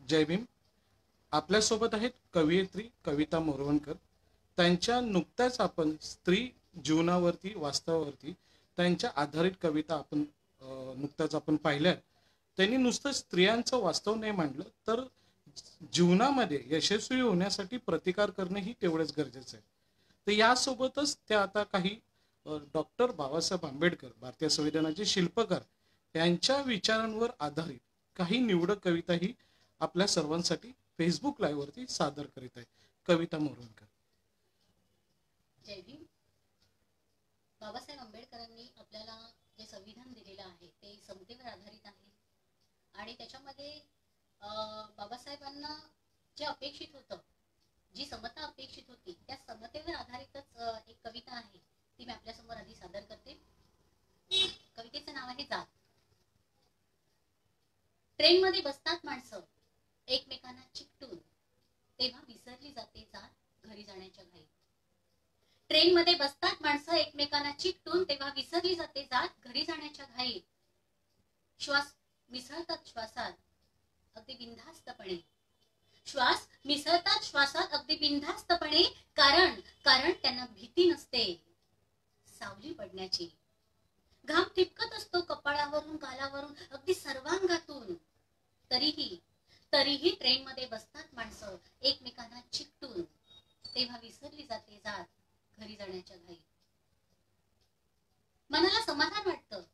जय भीम. आपल्यासोबत आहेत कवयित्री कविता मोरवणकर. त्यांच्या नुकत्याच आपण स्त्री जीवनावरती वास्तवावरती त्यांच्या आधारित कविता आपण नुकत्याच आपण पाहिल्या. त्यांनी नुसतं स्त्रियांचं वास्तव नाही मांडलं, तर जीवनामध्ये यशस्वी होण्यासाठी प्रतिकार करणंही तेवढंच गरजेचं आहे. तर यासोबतच त्या आता काही डॉक्टर बाबासाहेब आंबेडकर, भारतीय संविधानाचे शिल्पकार, यांच्या विचारांवर आधारित काही निवडक कविताही आपल्या सर्वांसाठी फेसबुक लाईव्ह वरती सादर करीत आहे. कविता मोरवणकर. जय भीम. बाबासाहेब आंबेडकरांनी आपल्याला जे संविधान दिलेलं आहे ते समतेवर आधारित आहे आणि त्याच्यामध्ये बाबासाहेबांना जे अपेक्षित होतं, जी समता अपेक्षित होती, त्या समतेवर आधारितच एक कविता आहे, ती मी आपल्यासमोर आधी सादर करते. कवितेचं नाव आहे जात. ट्रेनमध्ये बसतात माणसं एकमेकांना चिकटून, तेव्हा विसरली जाते जात घरी जाण्याच्या घाईत. ट्रेनमध्ये बसतात माणसं एकमेकांना चिकटून, तेव्हा विसरली जाते जात घरी जाण्याच्या घाईत. श्वास मिसळतात श्वासात अगदी बिनधास्तपणे, श्वास मिसळतात श्वासात अगदी बिनधास्तपणे, कारण त्यांना भीती नसते सावली पडण्याची. घाम ठिपकत असतो कपाळावरून गालावरून अगदी सर्वांगातून, तरीही ट्रेनमध्ये बसतात माणसं एकमेकांना चिकटून, तेव्हा विसरली जाते जात घरी जाण्याच्या घाईत. मनाला समाधान वाटतं,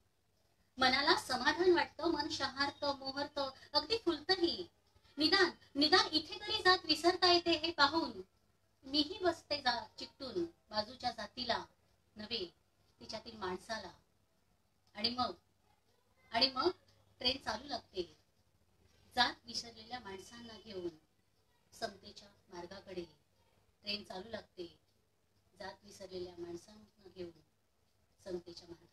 मन शहारतं मोहरतं अगदी फुलतही. निदान इथे तरी जात विसरता येते हे पाहून मीही बसते चिकटून बाजूच्या जातीला नव्हे तिच्यातील माणसाला. आणि मग ट्रेन चालू लागते जात विसरलेल्या माणसांना घेऊन समतेच्या मार्गाकडे. ट्रेन चालू लागते जात विसरलेल्या माणसांना घेऊन समतेच्या मार्गाकडे.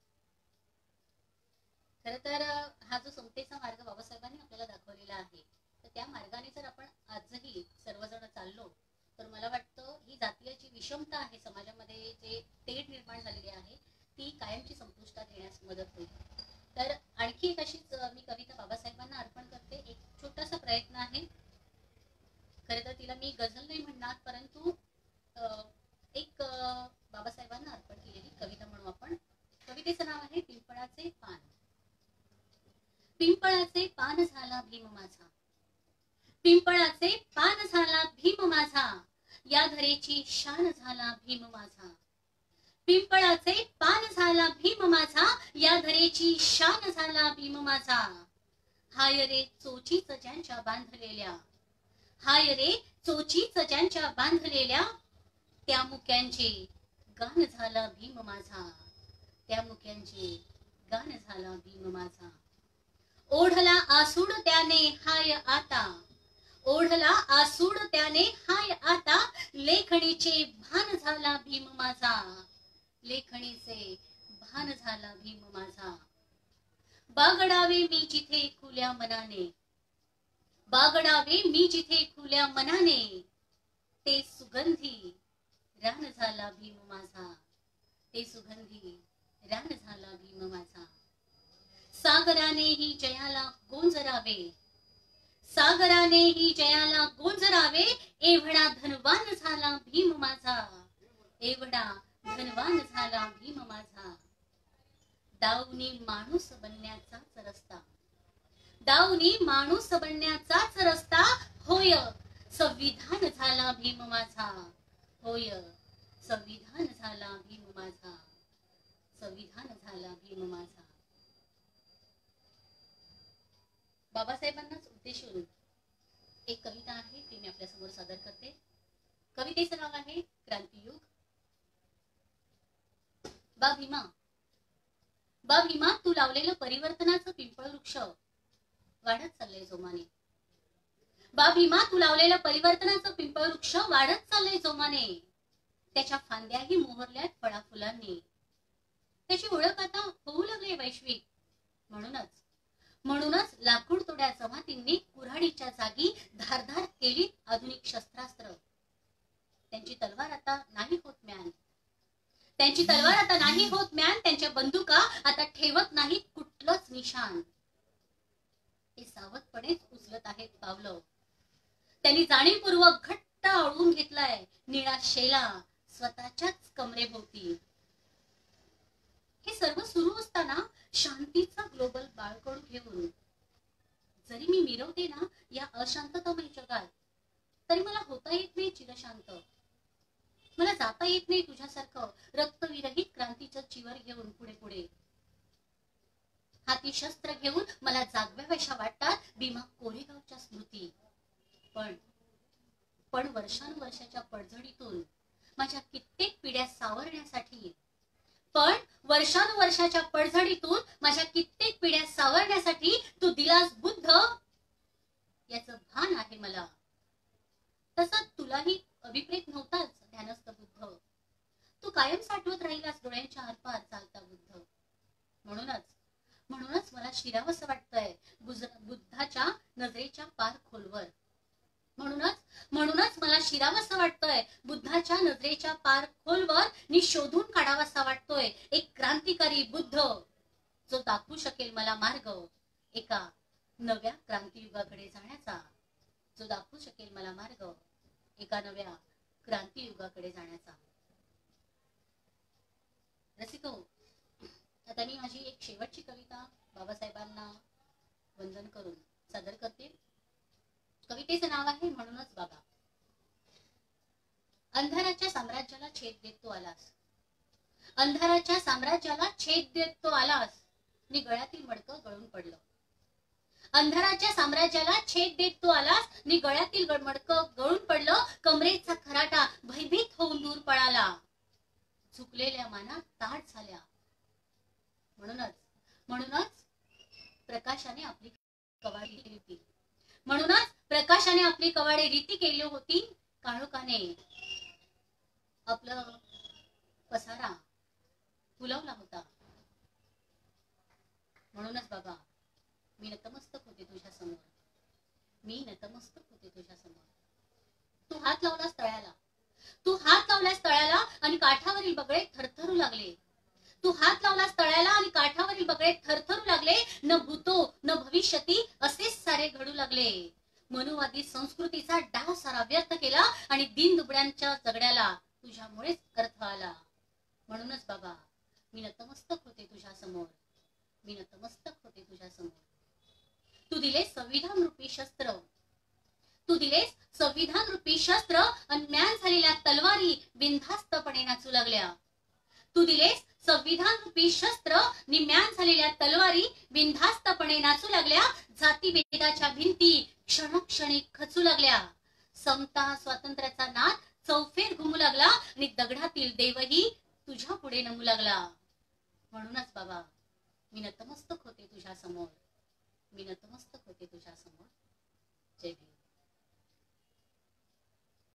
खर तर हा जो समतेचा मार्ग बाबासाहेबांनी आपल्याला दाखवलेला आहे, तर त्या मार्गाने जर आपण आजही सर्वजण चाललो तर मला वाटतं ही जातीय जी विषमता आहे समाजामध्ये, जे तेढ निर्माण झालेली आहे, ती कायमची संपुष्टात येण्यास मदत होईल. तर आणखी एक अशीच मी कविता बाबासाहेबांना अर्पण करते. एक छोटासा प्रयत्न आहे. खरं तर तिला मी गझल नाही म्हणणार, परंतु एक बाबासाहेबांना अर्पण केलेली कविता म्हणू आपण. कवितेचं नाव आहे पिंपळाचे पान. पिंपळाचे पान झाला भीम माझा, पिंपळाचे पान झाला भीम माझा, या घरेची शान झाला भीम माझा. पिंपळाचे पान झाला भीम माझा, या घरेची शान झाला भीम माझा. हाय रे चोचीच ज्यांच्या बांधलेल्या, हाय रे चोचीच ज्यांच्या बांधलेल्या, त्या मुक्यांचे गान झाला भीम माझा, त्या मुक्यांचे गान झाला भीम माझा. ओढला आसूड त्याने हाय आता, ओढला आसूड त्याने हाय आता, लेखणीचे भान झाला भीम माझा, लेखणीचे भान झाला भीम माझा. बागडावे मी जिथे खुल्या मनाने, बागडावे मी जिथे खुल्या मनाने, ते सुगंधी रान झाला भीम माझा, ते सुगंधी रान झाला भीम माझा. सागराने ही जयाला गोंजरावे, सागराने ही जयाला गोंजरावे, एवढा धनवान झाला भीम माझा, एवढा धनवान झाला भीम माझा. दाऊनी माणूस बनण्याचाच रस्ता, दाऊनी माणूस बनण्याचाच रस्ता, होय संविधान झाला भीम माझा, होय संविधान झाला भीम माझा, संविधान झाला भीम माझा. बाबासाहेबांनाच उद्देशून एक कविता आहे, ती मी आपल्या समोर सादर करते. कवितेचं नाव आहे क्रांतियुग. बा भीमा, बा भीमा, तू लावलेलं परिवर्तनाचं पिंपळ वृक्ष वाढत चाललंय जोमाने. बा भीमा, तू लावलेलं परिवर्तनाचं पिंपळ वृक्ष वाढत चाललंय जोमाने. त्याच्या फांद्याही मोहरल्यात फळाफुलांनी. त्याची ओळख आता होऊ लागली वैश्विक. म्हणूनच लाकूड तोड्या जमातींनी कुऱ्हाडीच्या जागी धारधार केली आधुनिक शस्त्रास्त्र. त्यांची तलवार आता नाही होत म्यान, त्यांची तलवार आता नाही होत म्यान, त्यांच्या बंदुका आता ठेवत नाहीत कुठलंच निशाण. ते सावधपणेच उचलत उचलत आहेत पावलं. त्यांनी जाणीवपूर्वक घट्ट अडवून घेतलाय निळा शेला स्वतःच्याच कमरेभोवती. हे सर्व सुरू असताना शांतीचा ग्लोबल बाळकडू घेऊन जरी मी मिरवते ना या अशांततामय जगात, तरी मला होता येत नाही चिरशांत. मला जाता येत नाही तुझ्यासारखं रक्तविरहित क्रांतीचं चिवर घेऊन पुढे पुढे. हाती शस्त्र घेऊन मला जागव्याव्याशा वाटतात भीमा कोरेगावच्या स्मृती. पण वर्षानुवर्षाच्या पडझडीतून माझ्या कित्येक पिढ्या सावरण्यासाठी, पण वर्षानुवर्षाच्या पडझडीतून माझ्या कित्येक पिढ्या सावरण्यासाठी तू दिलास बुद्ध, याचं भान आहे मला. तसा तुलाही अभिप्रेत नव्हताच ध्यानस्थ बुद्ध. तू कायम साठवत राहिलास डोळ्यांच्या आरपार चालता बुद्ध. म्हणूनच मला शिरावंसं वाटतंय बुद्धाच्या नजरेच्या पार खोलवर. म्हणूनच मला शिरावंसं वाटतंय बुद्धाच्या नजरेच्या पार खोलवर नि शोधून काढावासा वाटतोय एक क्रांतिकारी बुद्ध, जो दाखवू शकेल मला मार्ग एका नव्या क्रांतियुगाकडे जाण्याचा. जो दाखवू शकेल मला मार्ग एका नव्या क्रांतियुगाकडे जाण्याचा. रसिको, आता मी माझी एक शेवटची कविता बाबासाहेबांना वंदन करून सादर करते. कवितेचं नाव आहे म्हणूनच बाबा. अंधाराच्या साम्राज्याला छेद देत तो आलास, अंधाराच्या साम्राज्याला छेद देत तो आलास नि गळ्यातील मडकं गळून पडलं. अंधाराच्या साम्राज्याला छेद देत तो आलास नि गळ्यातील मडकं गळून पडलं. कमरेचा खराटा भयभीत होऊन दूर पळाला. झुकलेल्या माना ताट झाल्या. म्हणूनच प्रकाशाने आपली कवाडी केली होती. म्हणूनच प्रकाशाने आपली कवाडे रीती केली होती. काळोखाने आपलं पसारा फुलवला होता. म्हणूनच बाबा मी नतमस्तक होते तुझ्या समोर. मी नतमस्तक होते तुझ्या समोर. तू हात लावलास तळ्याला, तू हात लावलास तळ्याला आणि काठावरील बगळे थरथरू लागले. तू हात लावलास तळ्याला आणि काठावरील बगळे थरथरू लागले. न भूतो न भविष्यती असेच सारे घडू लागले. मनुवादी संस्कृतीचा डाव सारा व्यर्थ केला आणि दीनदुबळ्यांच्या जगण्याला तुझ्यामुळेच अर्थ आला. म्हणूनच बाबा मी नतमस्तक होते तुझ्या समोर. मी नतमस्तक होते तुझ्या समोर. तू दिलेस संविधान रूपी शस्त्र, तू दिलेस संविधान रूपी शस्त्र आणि म्यान झालेल्या तलवारी बिनधास्तपणे नाचू लागल्या. तू दिलेस संविधान रूपी शस्त्र नि म्यान झालेल्या तलवारी बिनधास्तपणे नाचू लागल्या. जातीभेदाच्या भिंती क्षणोक्षणी खचू लागल्या. समता स्वातंत्र्याचा नाद चौफेर घुमू लागला आणि दगडातील देवही तुझ्या पुढे नमू लागला. म्हणूनच बाबा मी नतमस्तक होते तुझ्या समोर. मी नतमस्तक